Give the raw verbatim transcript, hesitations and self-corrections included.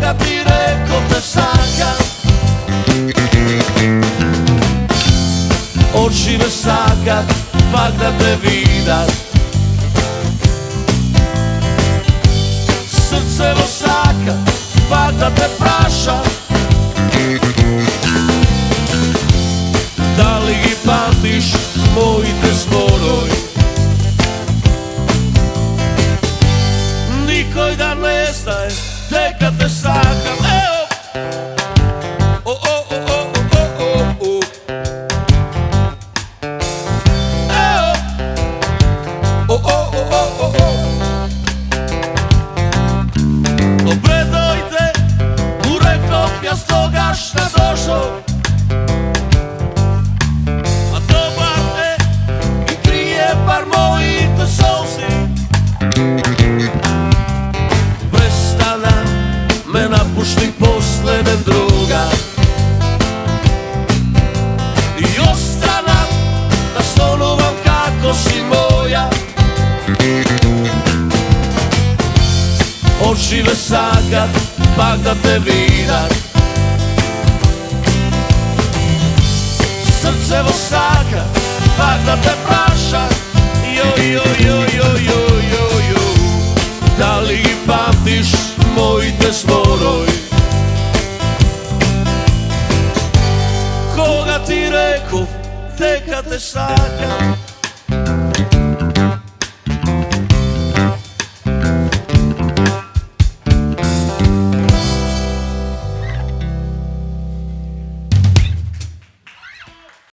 da ti reko te sakam. Oči me sakat, pak da te vidat. Srce me sakat, pak da te prašam. Da li gi pamtiš moji te zboroj? Nikoj da ne znaje, tek kad te sakam. Evo! O, o, o, o, o, o, o. Evo! O, o, o, o, o, o. Obredojte, urekao ja stoga šta došao. A dobar te i krije par moji te solzi. Prestana me napušti posleden druga. I ostanak da stonuvam kako si moja. Oči me sakat, pak da te vidat. Srce me sakat, pak da te prašam. Jo, jo, jo.